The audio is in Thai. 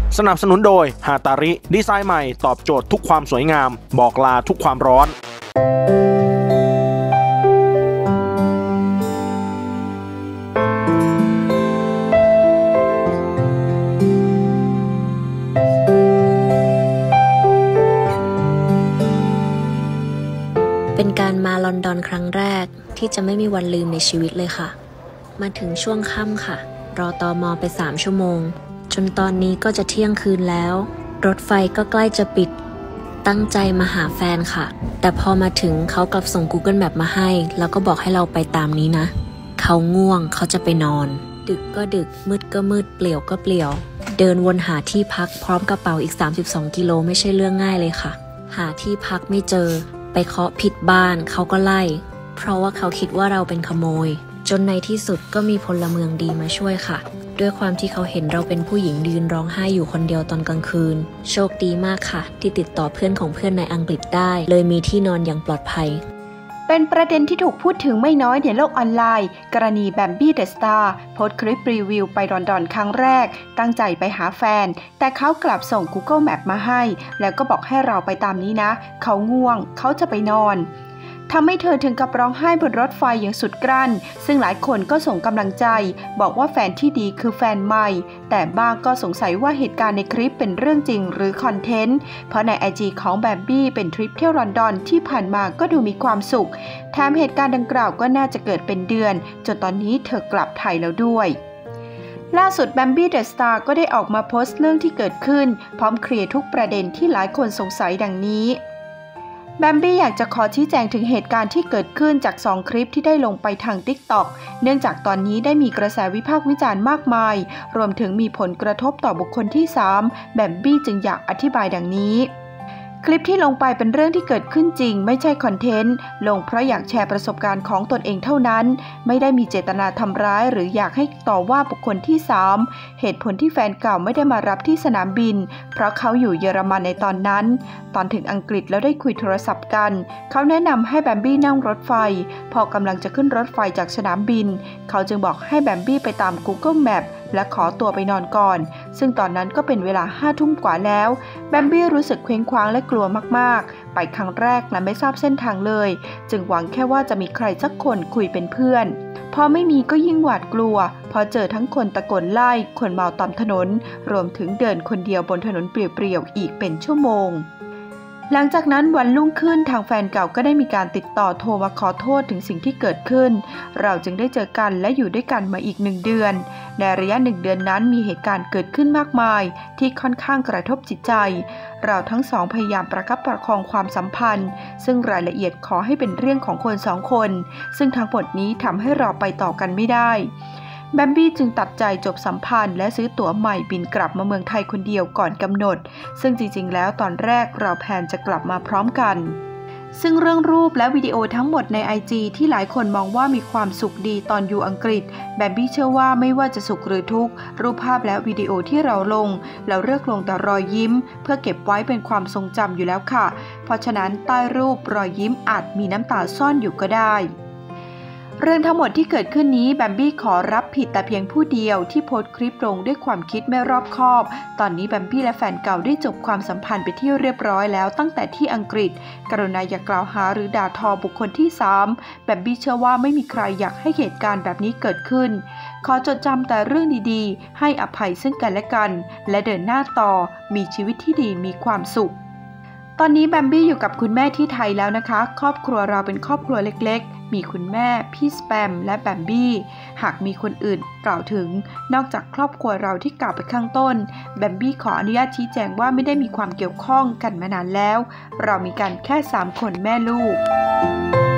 สนับสนุนโดยฮาตาริดีไซน์ใหม่ตอบโจทย์ทุกความสวยงามบอกลาทุกความร้อนเป็นการมาลอนดอนครั้งแรกที่จะไม่มีวันลืมในชีวิตเลยค่ะมาถึงช่วงค่ำค่ะรอตม.ไป3 ชั่วโมงจนตอนนี้ก็จะเที่ยงคืนแล้วรถไฟก็ใกล้จะปิดตั้งใจมาหาแฟนค่ะแต่พอมาถึงเขากลับส่ง Google Map มาให้แล้วก็บอกให้เราไปตามนี้นะเขาง่วงเขาจะไปนอนดึกก็ดึกมืดก็มืดเปลี่ยวก็เปลี่ยวเดินวนหาที่พักพร้อมกระเป๋าอีก32 กิโลไม่ใช่เรื่องง่ายเลยค่ะหาที่พักไม่เจอไปเคาะผิดบ้านเขาก็ไล่เพราะว่าเขาคิดว่าเราเป็นขโมยจนในที่สุดก็มีพลเมืองดีมาช่วยค่ะด้วยความที่เขาเห็นเราเป็นผู้หญิงยืนร้องไห้อยู่คนเดียวตอนกลางคืนโชคดีมากค่ะที่ติดต่อเพื่อนของเพื่อนในอังกฤษได้เลยมีที่นอนอย่างปลอดภัยเป็นประเด็นที่ถูกพูดถึงไม่น้อยในโลกออนไลน์กรณีแบมบี้เดอะสตาร์โพสต์คลิปรีวิวไปลอนดอนครั้งแรกตั้งใจไปหาแฟนแต่เขากลับส่ง Google Map มาให้แล้วก็บอกให้เราไปตามนี้นะเขาง่วงเขาจะไปนอนทำให้เธอถึงกับร้องไห้บนรถไฟอย่างสุดกลั้นซึ่งหลายคนก็ส่งกำลังใจบอกว่าแฟนที่ดีคือแฟนใหม่แต่บ้างก็สงสัยว่าเหตุการณ์ในคลิปเป็นเรื่องจริงหรือคอนเทนต์เพราะใน IG ของแบมบี้เป็นทริปเที่ยวลอนดอนที่ผ่านมาก็ดูมีความสุขแถมเหตุการณ์ดังกล่าวก็น่าจะเกิดเป็นเดือนจนตอนนี้เธอกลับไทยแล้วด้วยล่าสุดแบมบี้เดอะสตาร์ก็ได้ออกมาโพสต์เรื่องที่เกิดขึ้นพร้อมเคลียร์ทุกประเด็นที่หลายคนสงสัยดังนี้แบมบี้อยากจะขอชี้แจงถึงเหตุการณ์ที่เกิดขึ้นจาก2คลิปที่ได้ลงไปทาง TikTok เนื่องจากตอนนี้ได้มีกระแสวิพากษ์วิจารณ์มากมายรวมถึงมีผลกระทบต่อบุคคลที่3แบมบี้จึงอยากอธิบายดังนี้คลิปที่ลงไปเป็นเรื่องที่เกิดขึ้นจริงไม่ใช่คอนเทนต์ลงเพราะอยากแชร์ประสบการณ์ของตนเองเท่านั้นไม่ได้มีเจตนาทำร้ายหรืออยากให้ต่อว่าบุคคลที่3เหตุผลที่แฟนเก่าไม่ได้มารับที่สนามบินเพราะเขาอยู่เยอรมันในตอนนั้นตอนถึงอังกฤษแล้วได้คุยโทรศัพท์กันเขาแนะนำให้แบมบี้นั่งรถไฟพอกำลังจะขึ้นรถไฟจากสนามบินเขาจึงบอกให้แบมบี้ไปตาม Google Map และขอตัวไปนอนก่อนซึ่งตอนนั้นก็เป็นเวลา5 ทุ่มกว่าแล้วแบมบี้รู้สึกเคว้งคว้างและกลัวมากๆไปครั้งแรกและไม่ทราบเส้นทางเลยจึงหวังแค่ว่าจะมีใครสักคนคุยเป็นเพื่อนพอไม่มีก็ยิ่งหวาดกลัวพอเจอทั้งคนตะโกนไล่คนเมาตามถนนรวมถึงเดินคนเดียวบนถนนเปลี่ยวๆอีกเป็นชั่วโมงหลังจากนั้นวันรุ่งขึ้นทางแฟนเก่าก็ได้มีการติดต่อโทรมาขอโทษถึงสิ่งที่เกิดขึ้นเราจึงได้เจอกันและอยู่ด้วยกันมาอีก1 เดือนในระยะ1 เดือนนั้นมีเหตุการณ์เกิดขึ้นมากมายที่ค่อนข้างกระทบจิตใจเราทั้งสองพยายามประคับประคองความสัมพันธ์ซึ่งรายละเอียดขอให้เป็นเรื่องของคน2 คนซึ่งทั้งหมดนี้ทำให้เราไปต่อกันไม่ได้แบมบี้จึงตัดใจจบสัมพันธ์และซื้อตั๋วใหม่บินกลับมาเมืองไทยคนเดียวก่อนกำหนดซึ่งจริงๆแล้วตอนแรกเราแพลนจะกลับมาพร้อมกันซึ่งเรื่องรูปและวิดีโอทั้งหมดใน IG ที่หลายคนมองว่ามีความสุขดีตอนอยู่อังกฤษแบมบี้เชื่อว่าไม่ว่าจะสุขหรือทุกข์รูปภาพและวิดีโอที่เราลงเราเลือกลงแต่รอยยิ้มเพื่อเก็บไว้เป็นความทรงจำอยู่แล้วค่ะเพราะฉะนั้นใต้รูปรอยยิ้มอาจมีน้ำตาซ่อนอยู่ก็ได้เรื่องทั้งหมดที่เกิดขึ้นนี้แบมบี้ขอรับผิดแต่เพียงผู้เดียวที่โพสต์คลิปลงด้วยความคิดไม่รอบคอบตอนนี้แบมบี้และแฟนเก่าได้จบความสัมพันธ์ไปที่เรียบร้อยแล้วตั้งแต่ที่อังกฤษกรุณาอย่ากล่าวหาหรือด่าทอบุคคลที่3แบมบี้เชื่อว่าไม่มีใครอยากให้เหตุการณ์แบบนี้เกิดขึ้นขอจดจำแต่เรื่องดีๆให้อภัยซึ่งกันและกันและเดินหน้าต่อมีชีวิตที่ดีมีความสุขตอนนี้แบมบี้อยู่กับคุณแม่ที่ไทยแล้วนะคะครอบครัวเราเป็นครอบครัวเล็กๆมีคุณแม่พี่สแปมและแบมบี้หากมีคนอื่นกล่าวถึงนอกจากครอบครัวเราที่กล่าวไปข้างต้นแบมบี้ขออนุญาตชี้แจงว่าไม่ได้มีความเกี่ยวข้องกันมานานแล้วเรามีกันแค่3 คนแม่ลูก